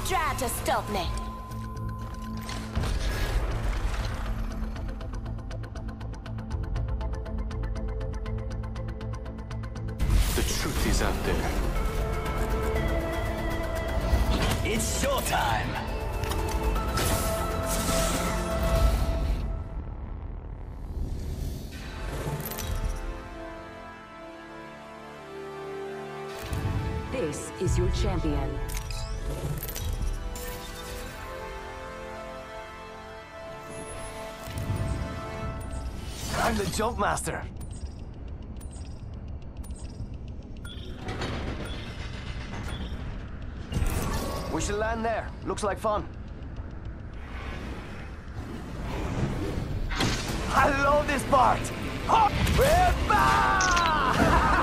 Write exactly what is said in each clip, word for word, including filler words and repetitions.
Try to stop me. The truth is out there. It's showtime! This is your champion. I'm the jump master. We should land there. Looks like fun. I love this part! Oh, we're back!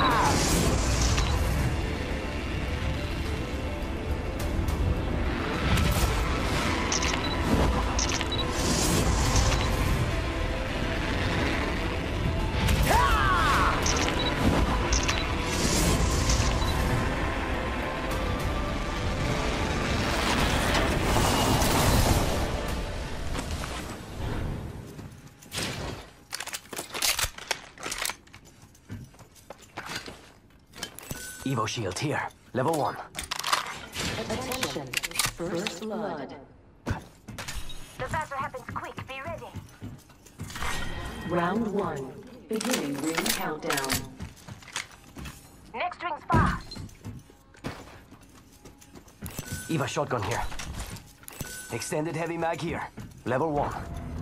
Evo shield here. Level one. Attention. First blood. Disaster happens quick. Be ready. Round one. Beginning ring countdown. Next ring's far. Eva shotgun here. Extended heavy mag here. Level one.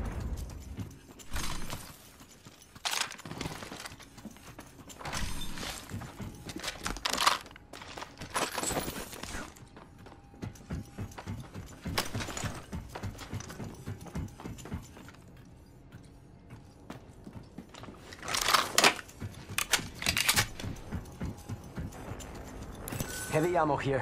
Heavy ammo here.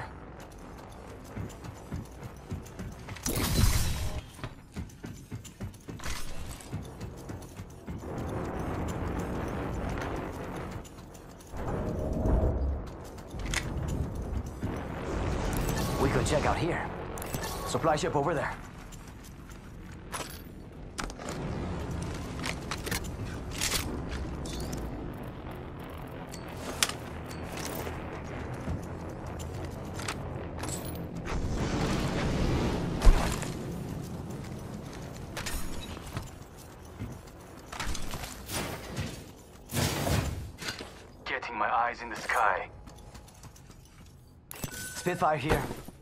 We could check out here. Supply ship over there. Getting my eyes in the sky. Spitfire here.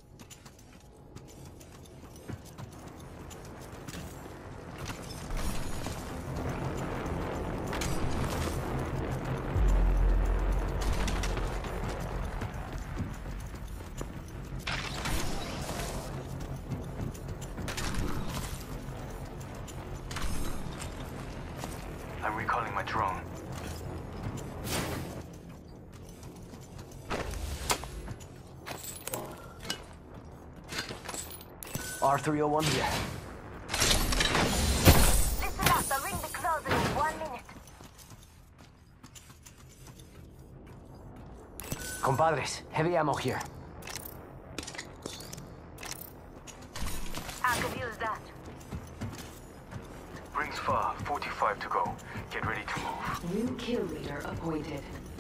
I'm recalling my drone. R three oh one here. Listen up. The ring be closing in one minute. Compadres, heavy ammo here. I could use that. Rings far, forty-five to go. Get ready to move. New kill leader appointed.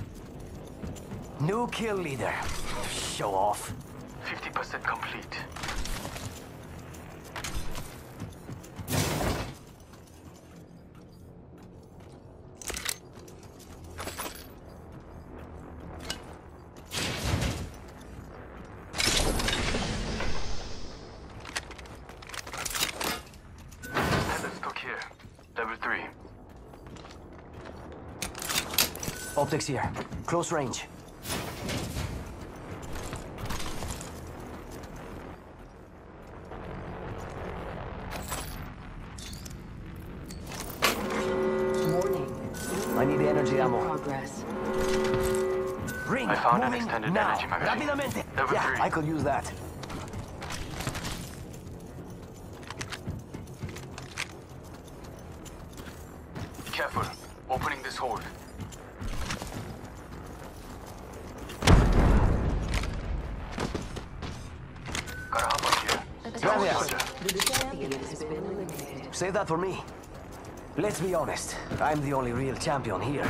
New kill leader. Show off. fifty percent complete. Level three. Optics here. Close range. Warning. I need the energy ammo. Progress. Ring. I found an Moving extended now. energy magazine. Rápidamente. Level Yeah, three. I could use that. Careful. Opening this hold. Got a champion has been eliminated. Save that for me. Let's be honest, I'm the only real champion here.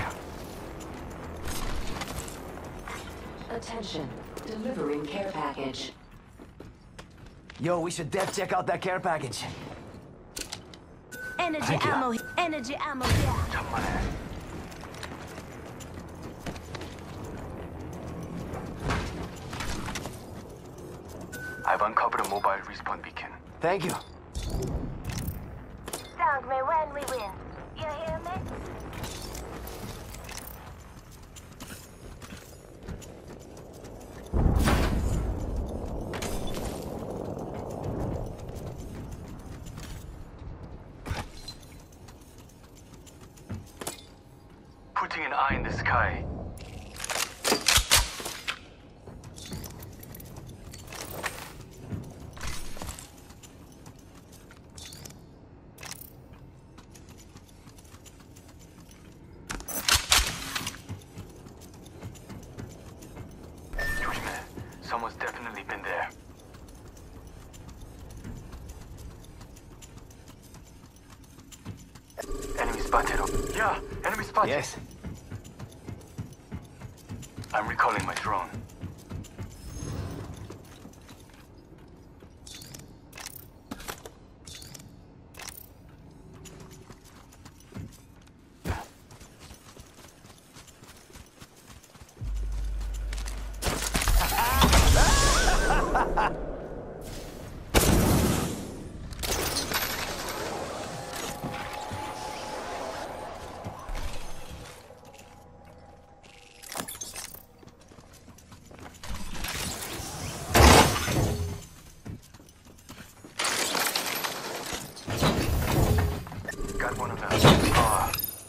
Attention, delivering care package. Yo, we should def check out that care package. Energy Thank you. ammo. Energy ammo here. 잠만해. I've uncovered a mobile respawn beacon. Thank you. Thank me when we win. You hear me? Putting an eye in the sky. 조심해. Someone's definitely been there. Enemy spotted. Yeah, enemy spotted. Yes. I'm recalling my drone. Got one of them. Ah,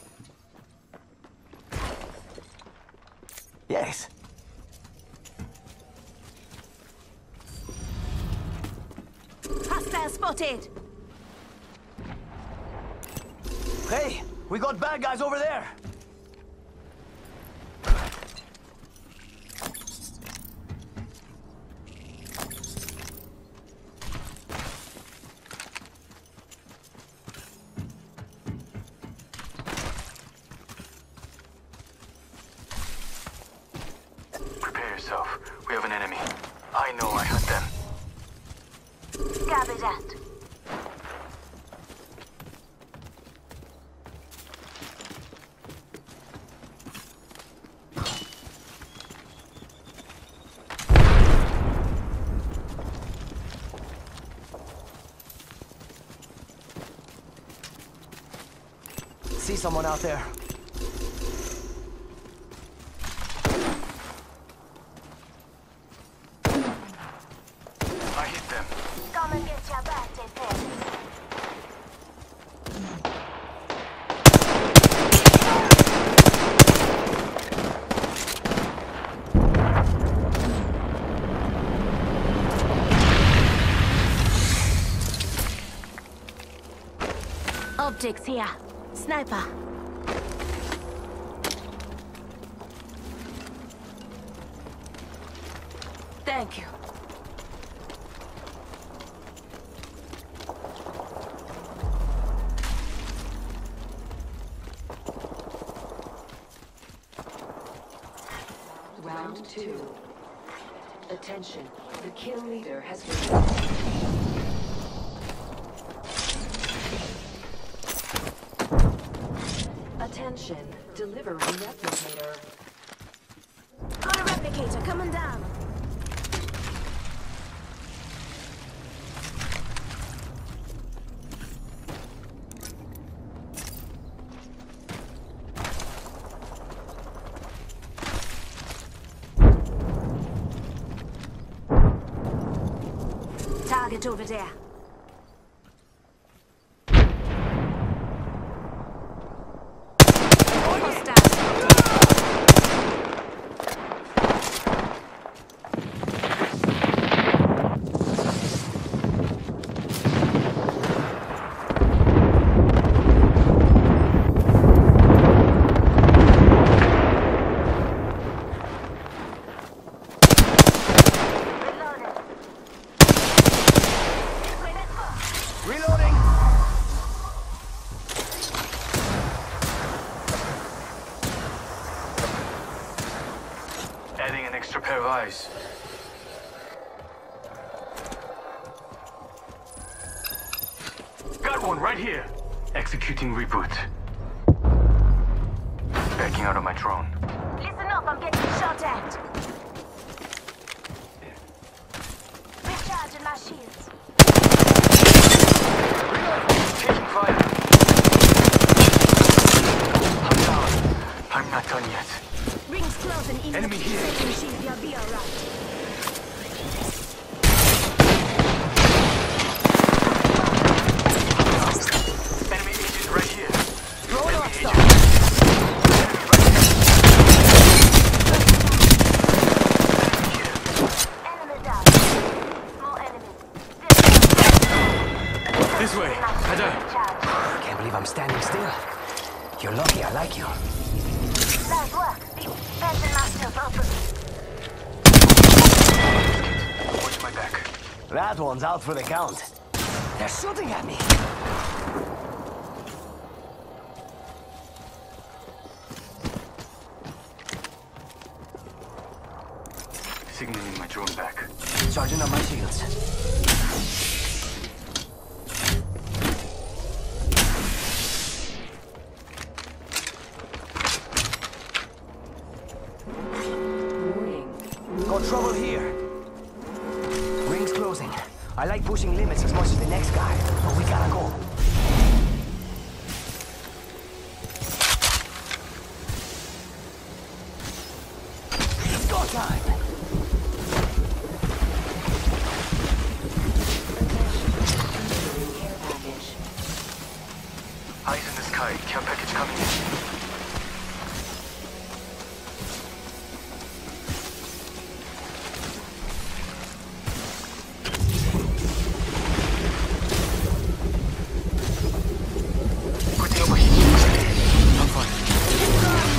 Yes. Hostile spotted. Hey, we got bad guys over there. prepare yourself. We have an enemy. I know I hunt them. Copy that. See someone out there. I hit them. Come and get your birthday present. Optics here. Sniper. Thank you. Round two. Attention, the kill leader has been... Attention, delivering replicator. Got a replicator coming down. Target over there. pair of eyes. Got one right here. Executing reboot. Backing out of my drone. Listen up, I'm getting shot at. Recharging my shields. Taking fire. I'm down. I'm not done yet. Rings closing in. Enemy here. Saving shield, you'll be alright. Enemy agent right here. Throw it Enemy off, agent. stop. Enemy right here. Enemy here. Enemy down. More enemies. This way. Header. Charge. Can't believe I'm standing still. You're lucky I like you. Nice work. Patching myself open. Watch my back. That one's out for the count. They're shooting at me. Signaling my drone back. Charging up my shields. Warning. Got trouble here. Ring's closing. I like pushing limits as much as the next guy, but we gotta go. It's go time! Delivering care package. Eyes in the sky. Care package coming in. Putting over here. I'm fine.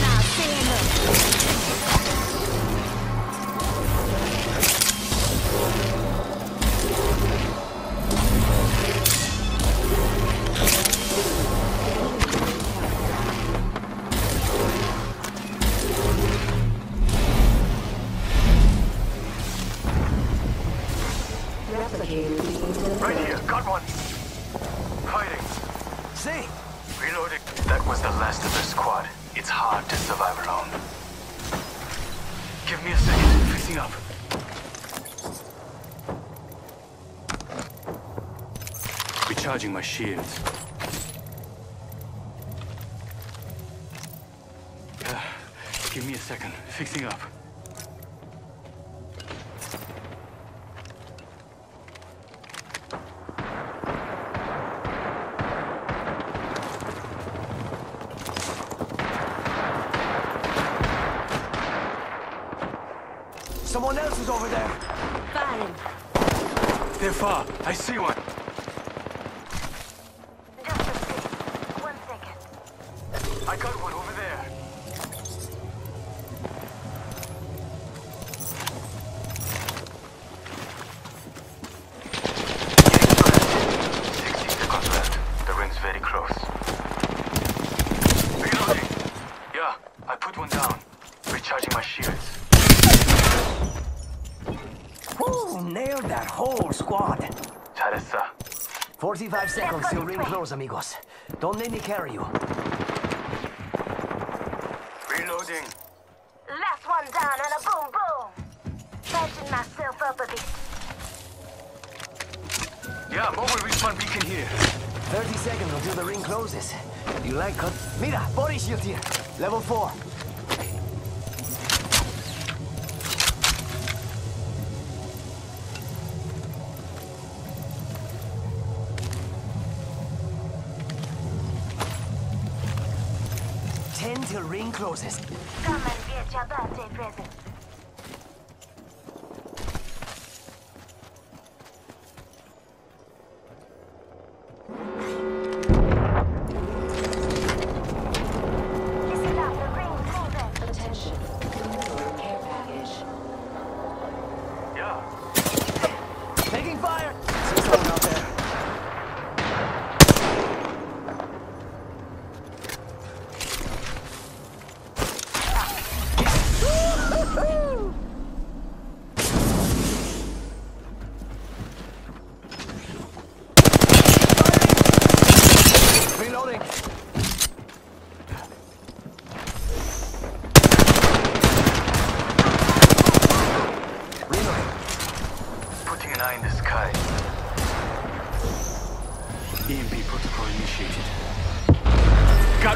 Replicator being delivered. Right here. Got one. Fighting. See? Reloading. That was the last of the squad. It's hard to survive alone. Give me a second. Fixing up. Recharging my shields. Uh, give me a second. Fixing up. Someone else is over there. Firing. They're far. I see one. Just a sec. One second. I got one over there. Sixty seconds left. The ring's very close. Reloading. Yeah, I put one down. Recharging my shields. Woo! Nailed that whole squad. 잘했어. forty-five seconds till ring close, amigos. Don't let me carry you. Reloading. Last one down and a boom boom. Patching myself up a bit. Yeah, mobile respawn beacon here. thirty seconds until the ring closes. You like cut? Mira, body shield here. Level four. Ten till ring closes. Come and get your birthday present. Listen up, the ring's moving. Attention. Delivering care package. Yeah. Taking fire! See someone out there.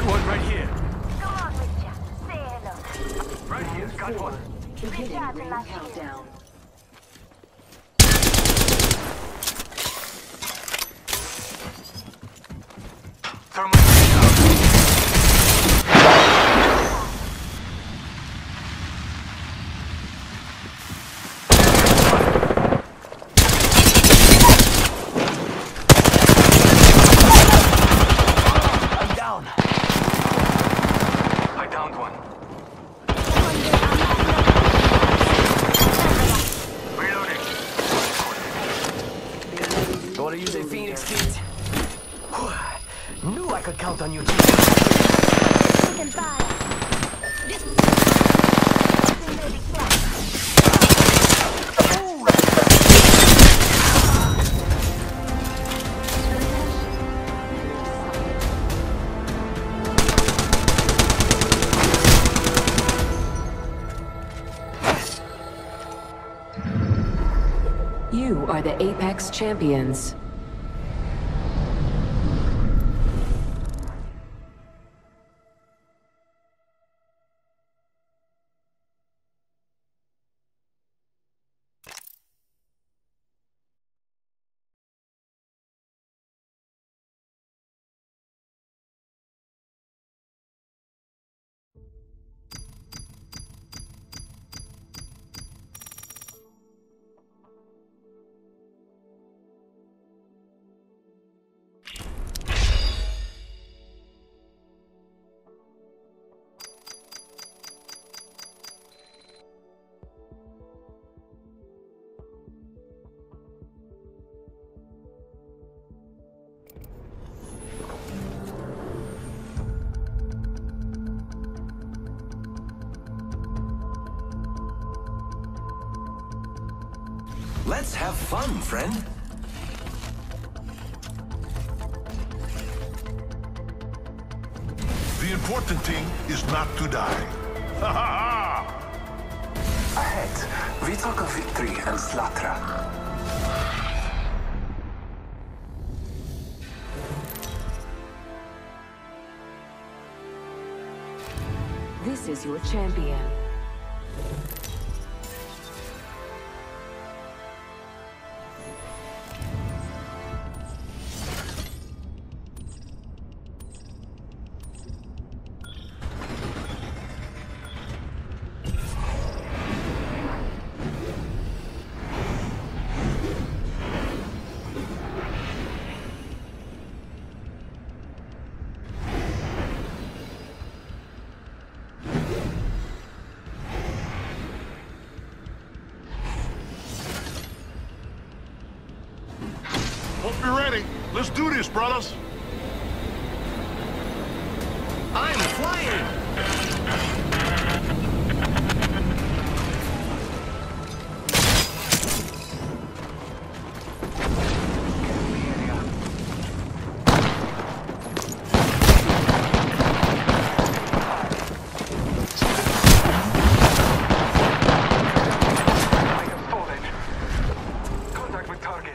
One right here. Come on, Richard. Say hello. Right here. Got one. Beginning Recharging ring my shield. countdown. Thermal grenade out. I'm down. I downed one. Reloading. Wanna use a Phoenix kit? Knew I could count on you. Taking fire. This may be flat. You are the Apex Champions. Let's have fun, friend. The important thing is not to die. Ha ha ha! Ahead, we talk of victory and slaughter. This is your champion. Hope you're ready. Let's do this, brothers. I'm flying! I have fallen. Contact with target.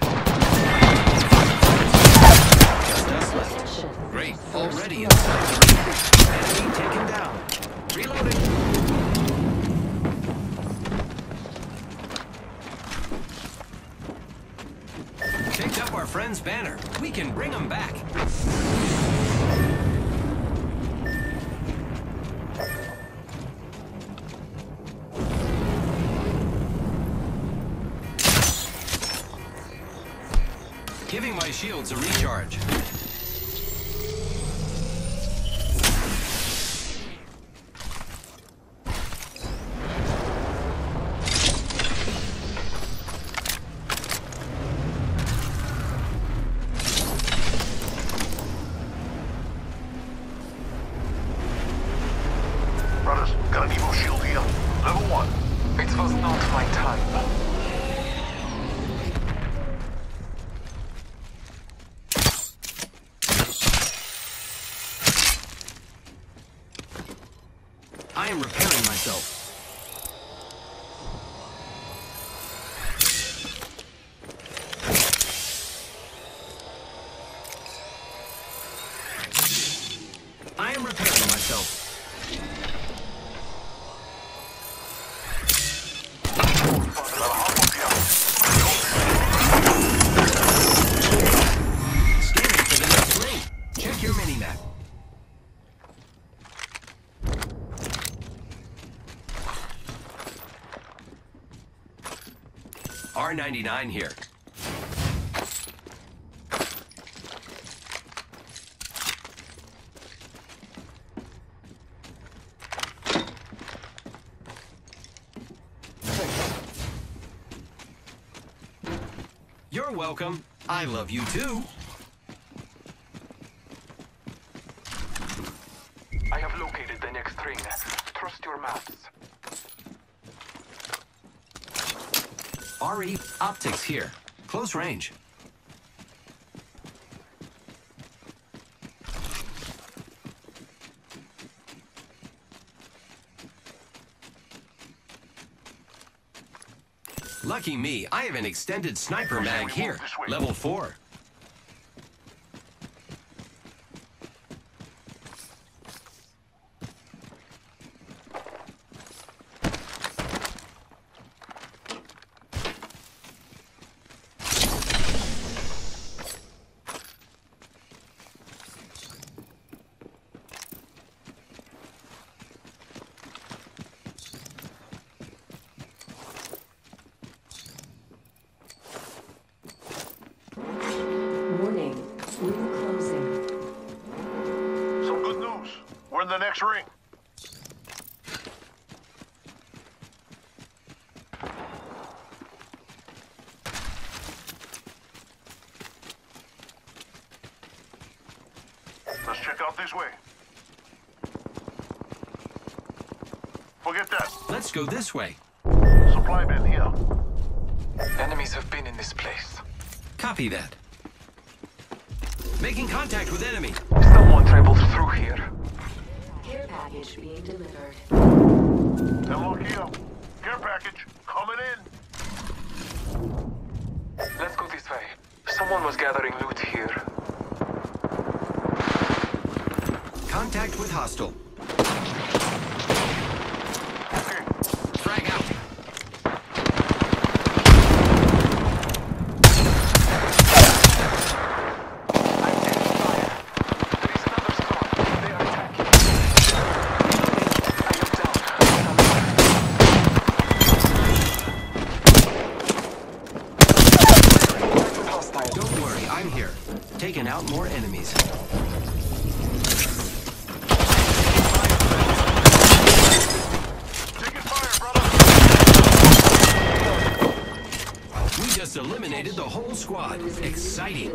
Great, already inside the ring. Enemy taken down. Reloading. Picked up our friend's banner. We can bring him back. Giving my shields a recharge. Brothers, got an Evo shield here. Level one. It was not my time. I am repairing myself. I am repairing. R ninety-nine here. You're welcome. I love you too. I have located the next ring. Trust your maps. R E optics here. Close range. Lucky me, I have an extended sniper mag here. Level four. Warning. Ring closing. Some good news. We're in the next ring. Let's check out this way. Forget that. Let's go this way. Supply bin here. Enemies have been in this place. Copy that. Making contact with enemy. Someone traveled through here. Care package being delivered. Hello, Kia. Care package coming in. Let's go this way. Someone was gathering loot here. Contact with hostile. Okay. Frag out. Don't worry, I'm here. Taking out more enemies. Taking fire, brother. We just eliminated the whole squad. Exciting.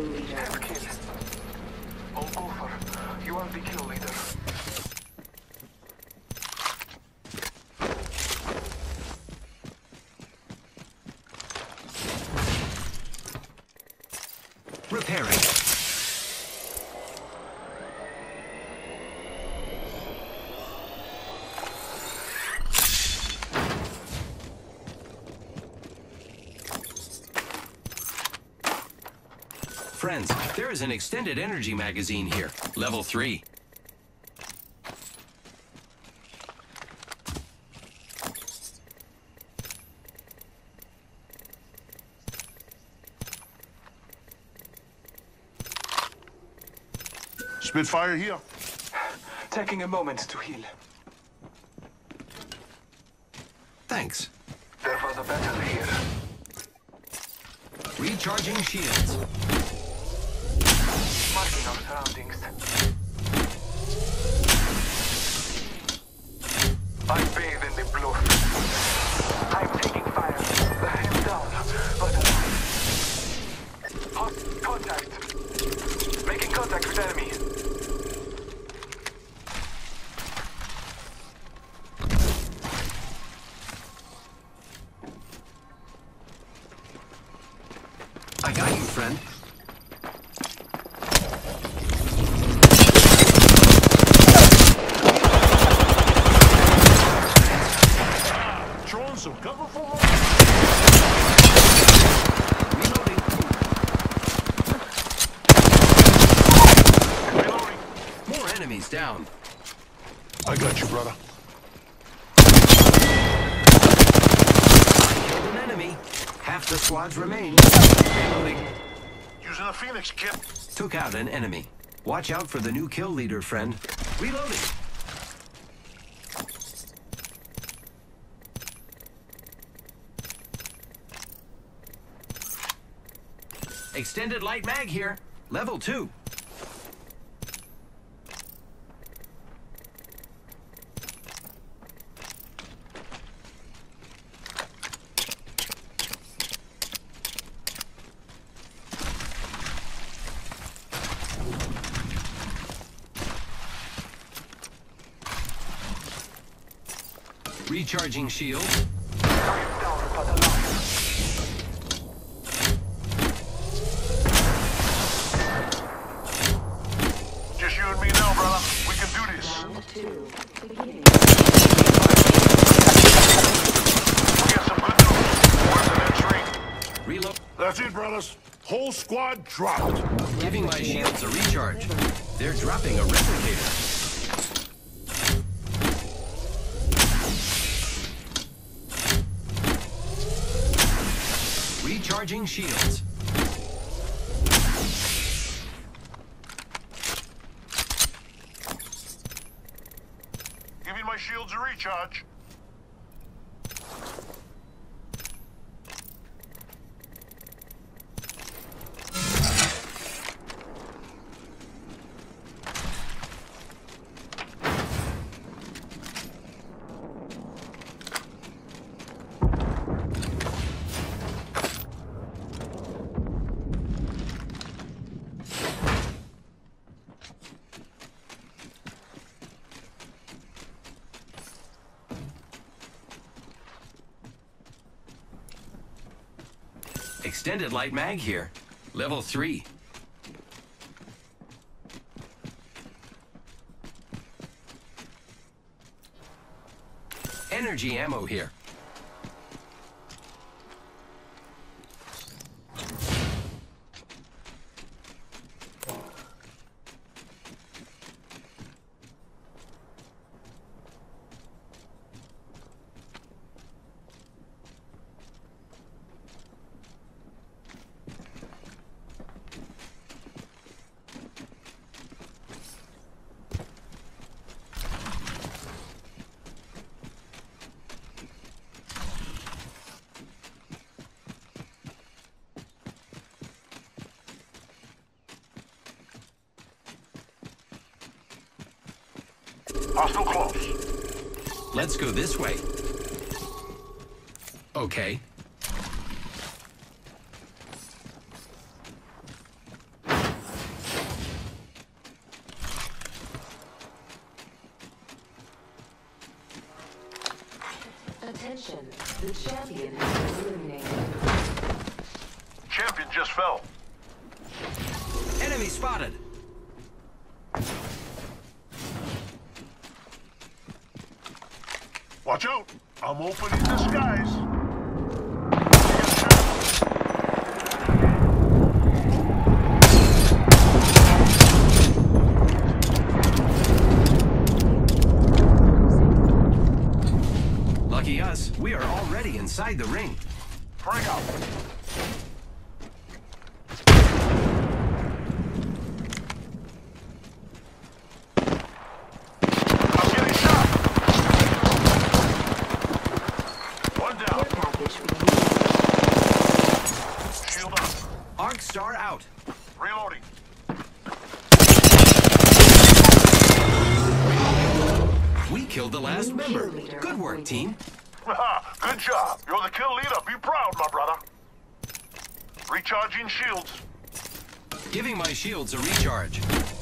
All over. You are the kill leader. Repairing. Friends, there is an extended energy magazine here. Level three. Spitfire here. Taking a moment to heal. Thanks. There was a battle here. Recharging shields. Marking our surroundings. I bathe in the blood. I'm taking fire. I am down, but alive. Hot contact. Making contact with enemy. I got you, friend. Throwing some cover for me. Reloading. Reloading. More enemies down. I got you, brother. Killed an enemy. Half the squads remain. Reloading. Using a Phoenix kit. Took out an enemy. Watch out for the new kill leader, friend. Reloading. Extended light mag here. Level two. Recharging shield. Just you and me now, brother. We can do this. Round two. Beginning. We got some good news. Where's the next ring? Reload. That's it, brothers. Whole squad dropped. Giving my shields a recharge. They're dropping a replicator. Recharging shields. Giving my shields a recharge. Extended light mag here. Level three. Energy ammo here. Hostile close. Let's go this way. Okay. Attention. The champion has been eliminated. Champion just fell. Enemy spotted. Watch out. I'm opening the skies. Lucky us, we are already inside the ring. Bring out. I'm getting shot. One down. Care package being Shield up. Arc Star out. Reloading. We killed the last New member. kill leader Good work, appointed. team. Haha, good job. You're the kill leader. Be proud, my brother. Recharging shields. Giving my shields a recharge.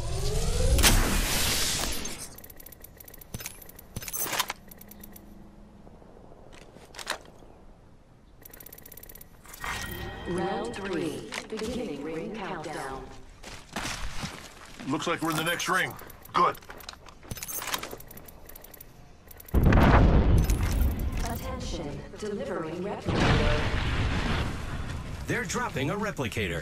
round three. Beginning ring countdown. Looks like we're in the next ring. Good. Attention. Delivering replicator. They're dropping a replicator.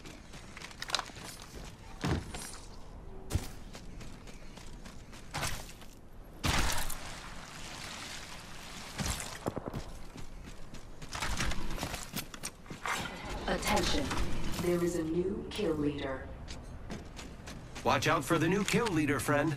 Attention. There is a new kill leader. Watch out for the new kill leader, friend.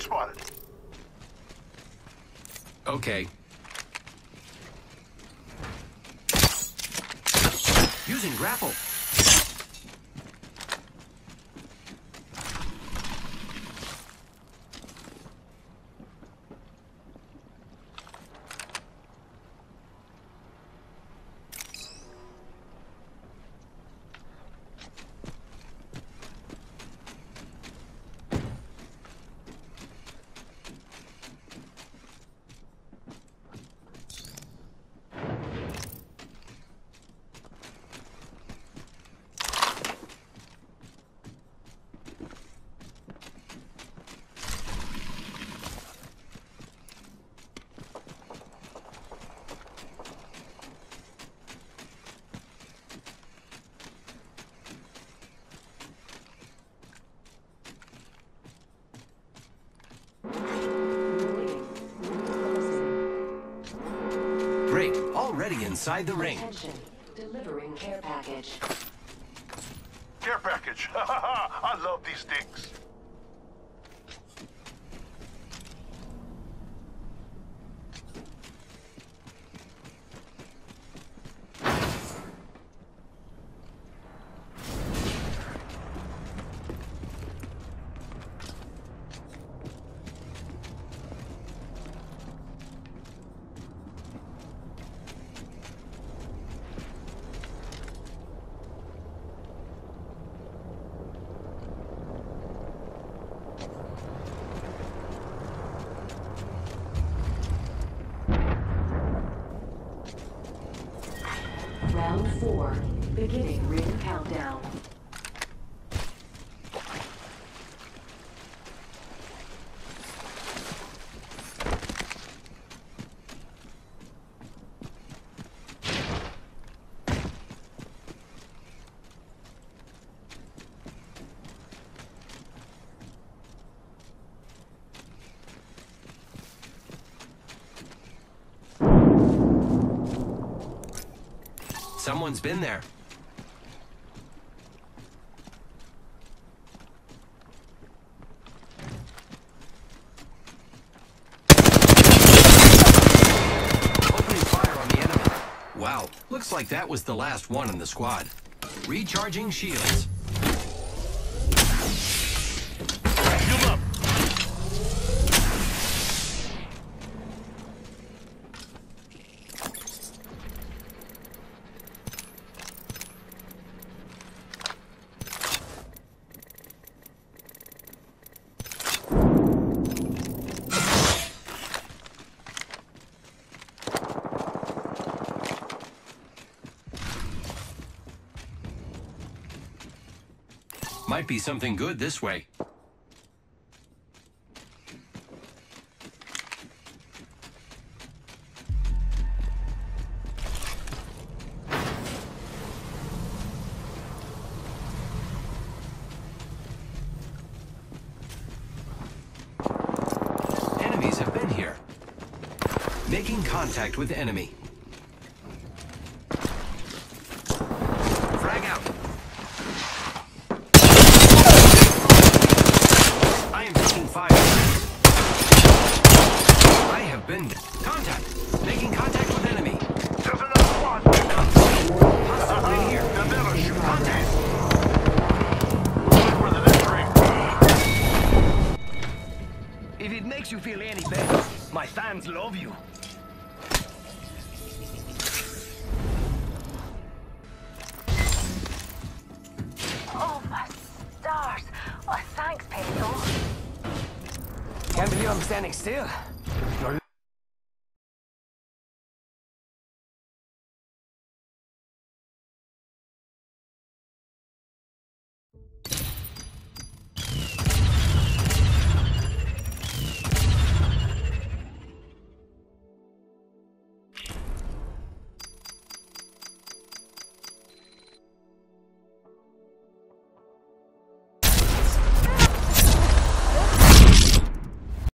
spotted. Okay. Using grapple. Great. Already inside the ring. Attention. Delivering care package. Care package. I love these things. Round four. Beginning ring countdown. Someone's been there. Opening fire on the enemy. Wow, looks like that was the last one in the squad. Recharging shields. Shield up. Might be something good this way. Enemies have been here. Making contact with enemy. Frag out. I am taking fire. I have been... Contact! Making contact with enemy. There's another squad. Hostile right here. They'll never shoot our Contact! guys. Look for the next ring. If it makes you feel any better, my fans love you. Oh, my stars. Oh, thanks, Pedro. Can't believe I'm standing still.